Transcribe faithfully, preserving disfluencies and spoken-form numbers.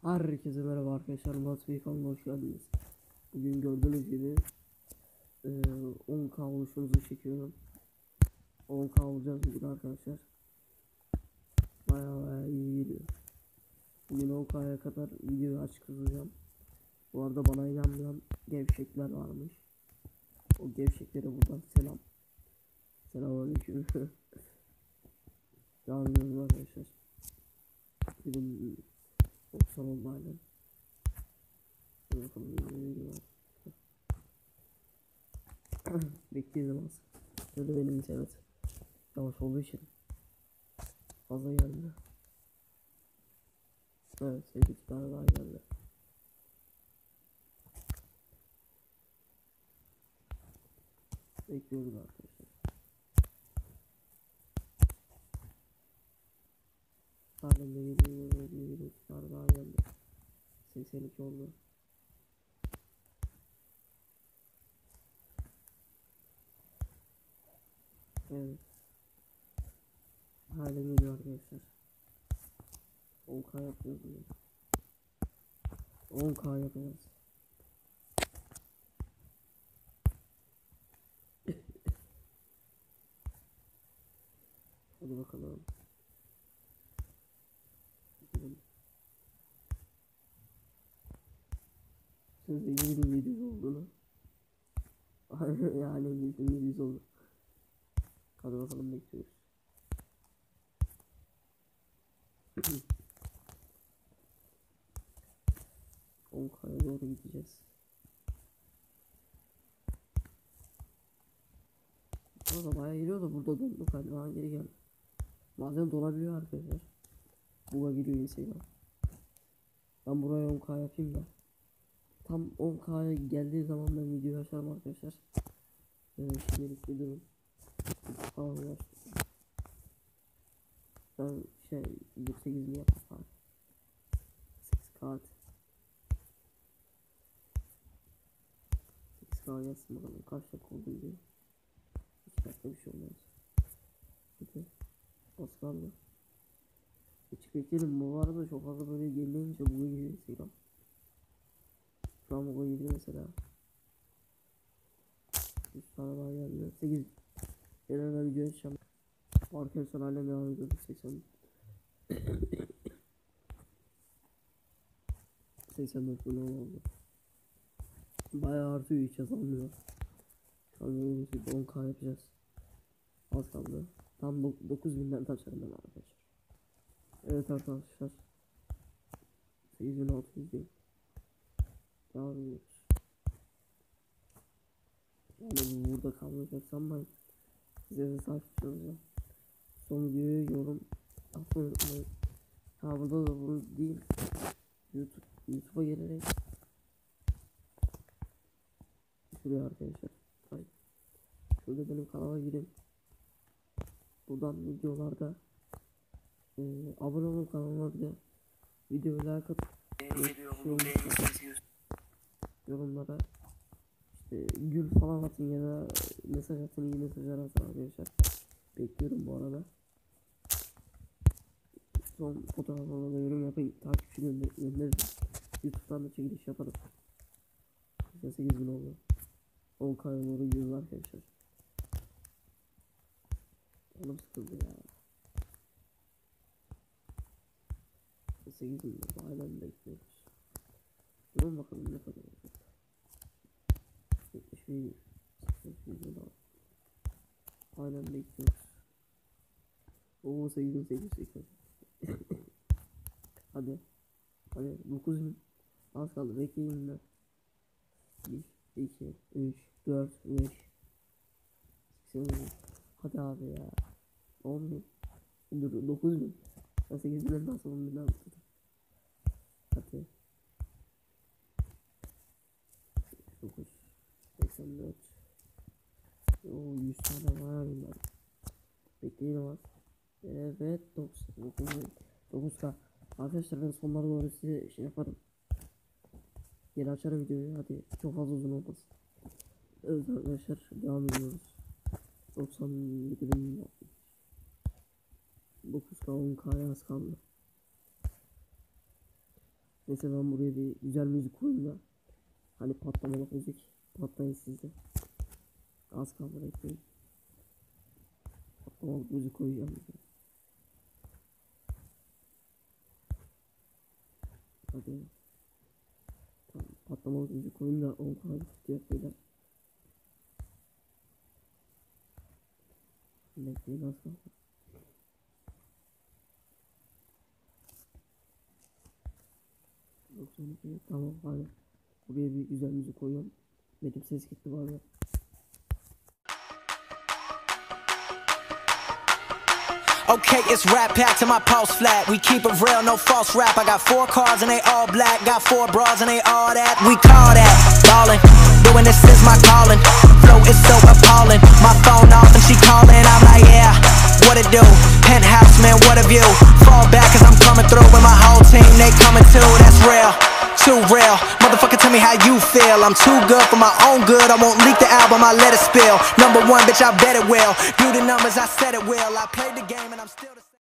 Herkese merhaba arkadaşlar, Murat Bey kanalına hoş geldiniz. Bugün gördüğünüz gibi e, on K oluşumuzu çekiyorum. on K olacağız bugün arkadaşlar. Bayağı bayağı iyi gidiyor. Bugün on K'ya kadar videoyu açık tutacağım. Bu arada bana inanmayan gevşekler varmış. O gevşeklere buradan selam. Selamünaleyküm. Devam ediyoruz arkadaşlar. Bugün doksan oldu aynen. Bakalım ne var. Bekleyelim az. Şöyle benim internet yavaş olduğu için fazla geldi. Evet, sekiz tane daha geldi. Bekliyoruz arkadaşlar. Halen de geliyor, geliyor, iki tane daha geldi. seksen iki oldu. Evet. Halen geliyor arkadaşlar. on K yapıyoruz bugün. on K yapacağız. Hadi bakalım. Siz de yedi bin yedi yüz olduğunu. Yani yedi bin yedi yüz oldu. Hadi bakalım, bekliyoruz. on K'ya doğru gideceğiz. Burada bayağı geliyor da burada dondu galiba, geri geldi. Bazen donabiliyor arkadaşlar. Buga giriyor Instagram. Ben buraya on K yapayım da. Tam on K'ya geldiği zaman ben video açarım arkadaşlar. Ee, şimdilik bir durun. Tamam ya. Ben şey yirmi sekiz mi yapayım abi. sekiz K sekiz K yazsın bakalım kaç dakika oldu diye. iki dakika bir şey olmaz. Hadi. Az kaldı. Hiç bekleyelim, bu arada çok fazla böyle yenileyince buga giriyor Instagram. Şu an buga giriyor mesela. üç tane daha geldi. sekiz. Genelde video açacağım. Arkadaşlar hala devam ediyoruz. seksen. seksen dört bin oldu. Bayağı artıyor, hiç azalmıyor. Şu an on K yapacağız. Az kaldı. Tam dokuz binden taşarım ben arkadaşlar. Evet arkadaşlar. sekiz bin altı yüz değil. Devam ediyoruz. Yani burada kalmayacak sanmayın. Size de takipçi olacağım. Son videoyu yorum atmayı unutmayın. Ha burada da bunu değil. YouTube YouTube'a gelerek şuraya arkadaşlar. Hayır. Şurada benim kanala girin. Buradan videolarda e, abone olun kanalıma, bir de videoyu like atıp yorumlara işte gül falan atın ya da mesaj atın, iyi mesajlar atın arkadaşlar. Bekliyorum bu arada. Son fotoğraflarına da yorum yapın, takipçi gönder gönderirim. YouTube'dan da çekiliş yaparım. İşte sekiz bin oldu. on K'ya doğru gidiyoruz arkadaşlar. Canım sıkıldı ya. sekiz bin halen bekliyoruz. Durun bakalım ne kadar olacak. yetmiş bin, seksen bin daha. Halen bekliyoruz. Oo, sekiz bin sekiz yüz seksen. Hadi. Hadi dokuz bin. Az kaldı, bekleyin de. bir, iki, üç, dört, beş, seksen bin. Hadi abi ya. on bin. Dur, dokuz bin. Ben sekiz binden nasıl on binden tuttum. Hadi. dokuz, seksen dört. Oo, yüz tane var bunlar. Bekleyelim az. Evet, dokuz, dokuz K. Arkadaşlar ben sonlara doğru size şey yaparım. Geri açarım videoyu, hadi çok fazla uzun olmasın. Evet arkadaşlar, devam ediyoruz. doksan yedi bin dokuz K on K az kaldı. Neyse ben buraya bir güzel müzik koyayım da. Hani patlamalık müzik. Patlayın sizde. Az kaldı bekleyin. Patlamalık müzik koyacağım. Hadi. Tamam, patlamalık müzik koyayım da on kadar tutacak beyler. Bekleyin az kaldı. doksan iki tamam hadi. Buraya bir güzel müzik koyuyorum. Benim ses gitti var ya. Okay, it's rap packed to my pulse flat. We keep it real, no false rap. I got four cars and they all black. Got four bras and they all that. We call that ballin'. Doing this is my calling. Flow is so appalling. My phone off and she calling. I'm like, yeah, what it do? Penthouse, man, what a view. Fall back cause I'm coming through with my whole team. They coming too, that's real. Too real, motherfucker, tell me how you feel. I'm too good for my own good. I won't leak the album, I let it spill. Number one, bitch, I bet it will. Do the numbers, I said it will. I played the game and I'm still the